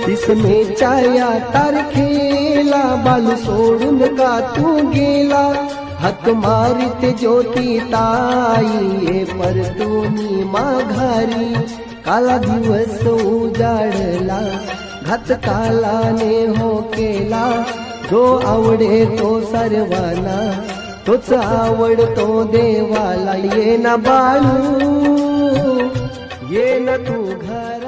इसमेच्या या तारखेला बालू सोडून का तू गेला, हाक मारित ज्योती ताई ये परतूनी माघारी, काला दिवस उजाडला घात कालाने हो केला, जो आवडे तो सर्वांना तोच आवडतो देवाला, ये ना बाळू ये ना तू घर